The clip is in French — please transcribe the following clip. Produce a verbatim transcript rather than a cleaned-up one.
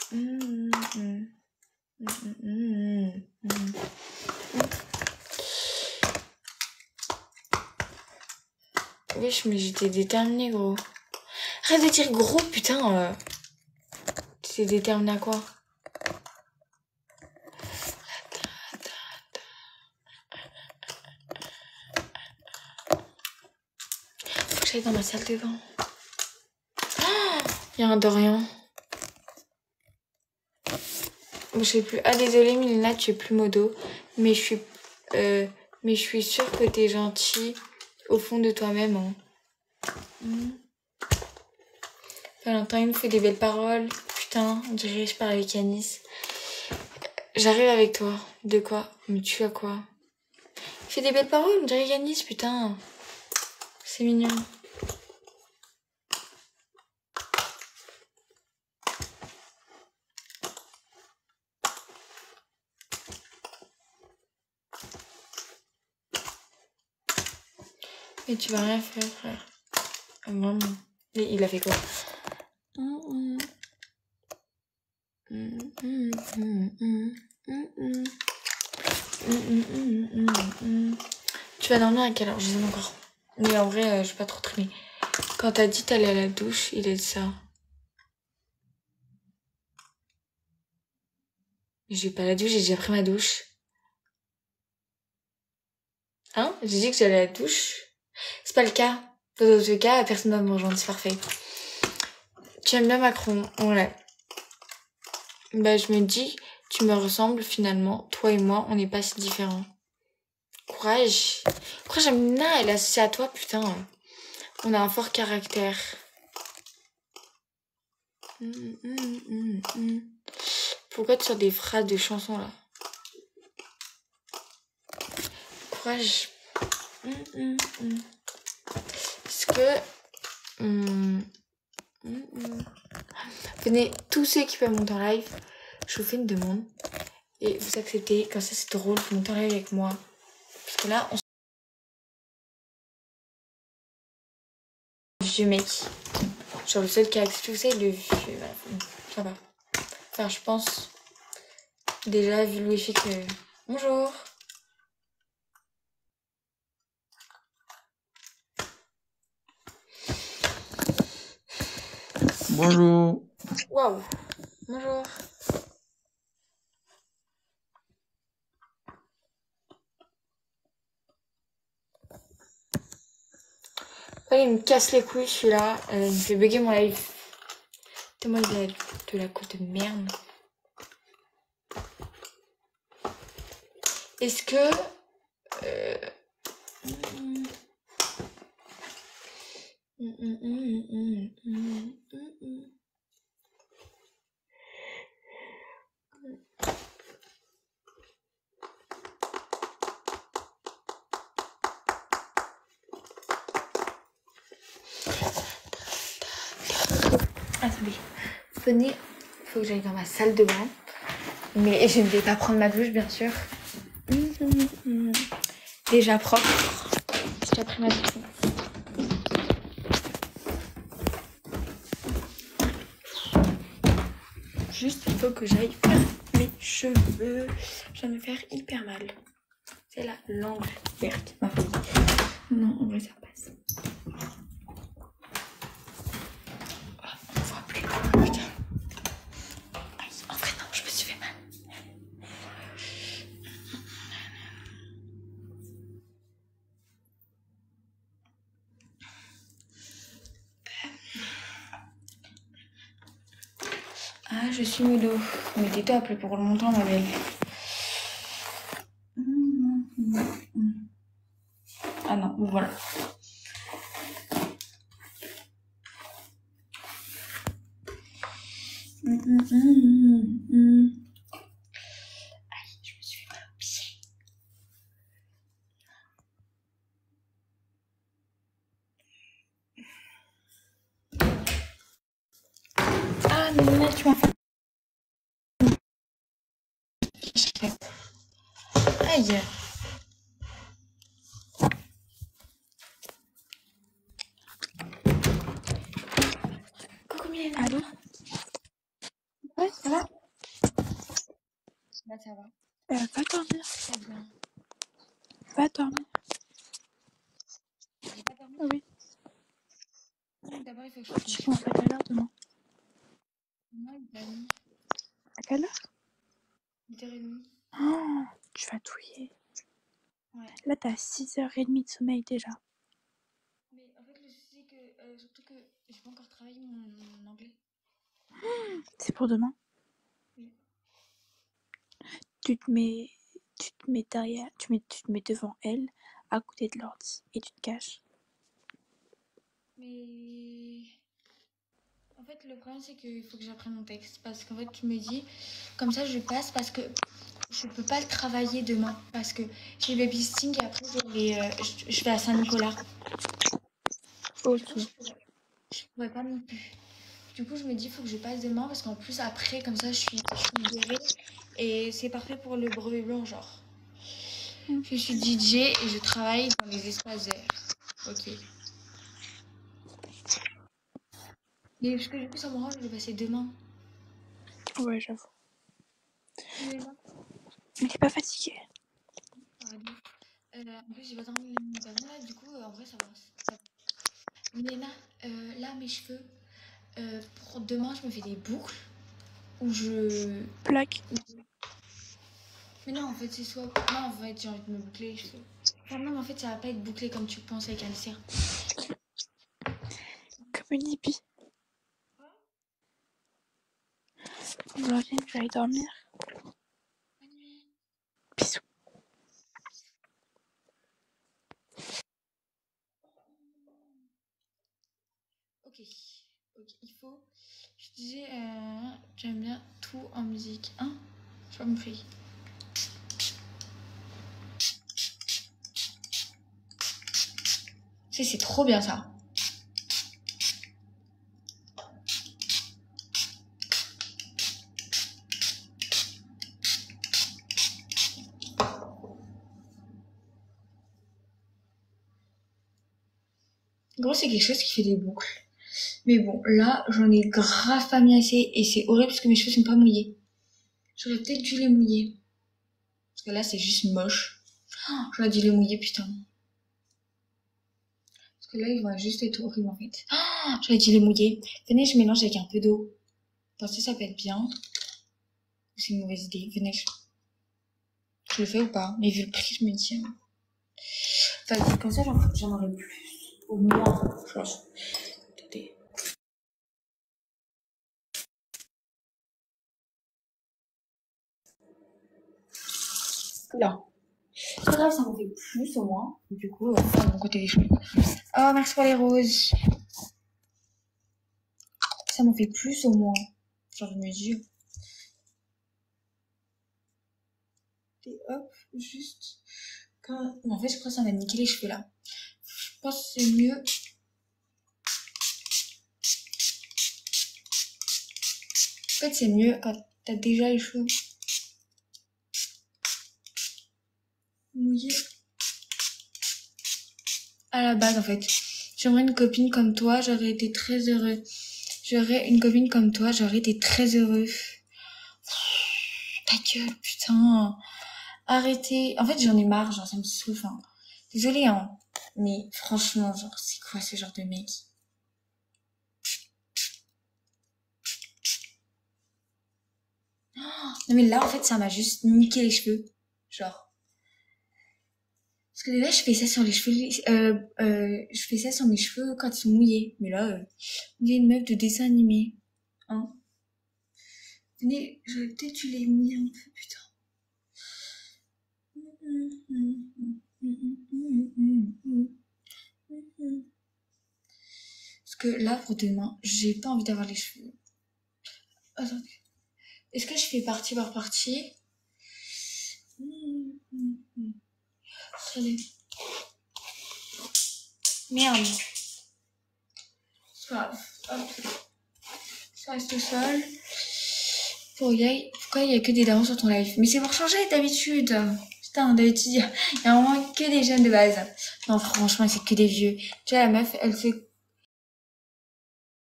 Mmh, mmh, mmh, mmh, mmh, mmh. Wesh, mais j'étais déterminée, gros. Arrête de dire gros, putain. Euh... T'es déterminée à quoi? Faut que j'aille dans ma salle de bain. Il y a un Dorian. Je sais plus. Ah, désolée, Milena, tu es plus modo. Mais je suis, euh, mais je suis sûre que t'es gentille au fond de toi-même. Hein. Mmh. Valentin, il me fait des belles paroles. Putain, on dirait que je parle avec Yanis. J'arrive avec toi. De quoi? Mais tu as quoi? Il fait des belles paroles, on dirait Yanis, putain. C'est mignon. Mais tu vas rien faire, frère. Vraiment. Et il a fait quoi? Mmh, mmh, mmh, mmh, mmh, mmh, mmh, mmh, mmh. Tu vas dormir à quelle heure? Je sais pas encore. Mais en vrai, euh, je vais pas trop traîner. Quand t'as dit t'allais à la douche, il a dit ça. J'ai pas la douche, j'ai déjà pris ma douche. Hein? J'ai dit que j'allais à la douche. C'est pas le cas. Dans d'autres cas, personne va me rejoindre, c'est parfait. Tu aimes bien Macron? Ouais. Bah, je me dis, tu me ressembles finalement. Toi et moi, on n'est pas si différents. Courage. Courage, Amina, elle est associée à toi, putain. On a un fort caractère. Mmh, mmh, mmh, mmh. Pourquoi tu sors des phrases de chansons, là? Courage. Mmh, mmh, mmh. Est-ce que... Mmh, mmh, mmh. Venez, tous ceux qui peuvent monter en live, je vous fais une demande. Et vous acceptez, comme ça c'est drôle, vous montez en live avec moi. Parce que là, on se... vieux mec. Genre le seul qui a accepté, vous savez, le vieux... Ça va. Enfin, je pense... Déjà, vu le wifi que... Bonjour. Bonjour. Waouh. Bonjour. Ouais, il me casse les couilles celui-là. Euh, il me fait bugger mon live. Putain, moi de la, de la côte de merde. Est-ce que... Euh... Mm, mm, mm, mm, mm, mm, mm. Attendez. Venez. Faut que j'aille dans ma salle de bain. Mais je ne vais pas prendre ma douche, bien sûr. Mm, mm, mm. Déjà propre. J'ai déjà pris ma douche. Juste, il faut que j'aille faire mes cheveux. Je vais me faire hyper mal. C'est la langue verte, ma fille. Non, en vrai, ça passe. Oh, on voit plus. Putain. Aïe, en vrai, non, je me suis fait mal. Ah, je suis modo. Mais tais-toi, plus pour longtemps, ma belle. Ah non, voilà. Aïe, je me suis fait mal au pied. Ah, mais là, tu m'as fait... Aïe. Coucou Mylène. Allô? Ouais, Ça va? Là, ça va. Euh, va dormir. Très bien. Va dormir. J'ai pas dormi. Oui. D'abord, il faut que je fasse Tu mes commences cheveux. à quelle heure demain? Moi, huit heures trente. À quelle heure? huit heures trente. Oh, tu vas douiller. Ouais. Là, t'as six heures trente de sommeil déjà. Mais en fait, le souci, c'est que, euh, surtout que j'ai pas encore travaillé mon, mon anglais. C'est pour demain. Oui. Tu te mets, tu te mets derrière, tu, mets, tu te mets devant elle, à côté de l'ordi, et tu te caches. Mais en fait, le problème, c'est qu'il faut que j'apprenne mon texte. Parce qu'en fait, tu me dis, comme ça, je passe parce que je peux pas le travailler demain. Parce que j'ai babysitting et après, je vais, euh, je, je vais à Saint-Nicolas. Ok. Du coup, je pourrais, je pourrais pas non plus. Du coup, je me dis, il faut que je passe demain parce qu'en plus, après, comme ça, je suis, je suis libérée. Et c'est parfait pour le brevet blanc, genre. Mm. Je suis D J et je travaille dans les espaces verts. Ok. Mais parce que du coup, ça me rend, je vais passer demain. Ouais, j'avoue. Mais là, Mais t'es pas fatiguée? pardon. Euh, en plus, j'ai pas dormi la nuit dernière, là, du coup, euh, en vrai, ça va. Ça va. Léna, euh, là, mes cheveux, euh, pour demain, je me fais des boucles ou je. Plaque. Mais non, en fait, c'est soit. Non, en fait, j'ai envie de me boucler les cheveux. Enfin, non, mais en fait, ça va pas être bouclé comme tu penses avec un dessert. Comme une hippie. Aujourd'hui, je vais aller dormir. Bonne nuit. Bisous. Ok. Ok, il faut. Je disais, euh, j'aime bien tout en musique. Hein? Je vais me faire. Tu sais, c'est trop bien ça. En gros, c'est quelque chose qui fait des boucles. Mais bon, là, j'en ai grave pas mis assez et c'est horrible parce que mes cheveux sont pas mouillés. J'aurais peut-être dû les mouiller. Parce que là, c'est juste moche. Oh, j'aurais dû les mouiller, putain. Parce que là, ils vont juste être horribles en fait. Oh, j'aurais dû les mouiller. Venez, je mélange avec un peu d'eau. Pensez, ça peut être bien. Ou c'est une mauvaise idée. Venez, je... je le fais ou pas? Mais vu le prix, je me dis. Enfin, comme ça, j'en, j'en aurais plus. Au moins, genre. Attendez. Là. C'est pas grave, ça m'en fait plus au moins. Du coup, euh, de mon côté des cheveux. Oh, merci pour les roses. Ça m'en fait plus au moins. Genre, je me dis. Et hop, juste. Quand... En fait, je crois que ça m'a niqué les cheveux là. Je pense que c'est mieux. En fait, c'est mieux quand t'as déjà les cheveux mouillés. À la base, en fait. J'aimerais une copine comme toi, j'aurais été très heureux. J'aurais une copine comme toi, j'aurais été très heureux. Ta gueule, putain. Arrêtez. En fait, j'en ai marre, genre, ça me saoule. Enfin, désolée, hein. Mais franchement, genre, c'est quoi ce genre de mec? Non, mais là, en fait, ça m'a juste niqué les cheveux. Genre. Parce que déjà, je fais ça sur les cheveux, euh, euh, je fais ça sur mes cheveux quand ils sont mouillés. Mais là, euh, il y a une meuf de dessin animé. Hein. Venez, j'aurais peut-être dû les mouiller un peu, putain. Parce que là, pour demain, j'ai pas envie d'avoir les cheveux. Attendez. Est-ce que je fais partie par partie? Allez. Merde. C'est pas grave. Hop. Ça reste seul. Pourquoi il y a que des darons sur ton live? Mais c'est pour changer d'habitude. Putain, d'habitude, il y a vraiment que des jeunes de base. Non, franchement, c'est que des vieux. Tu vois, la meuf, elle fait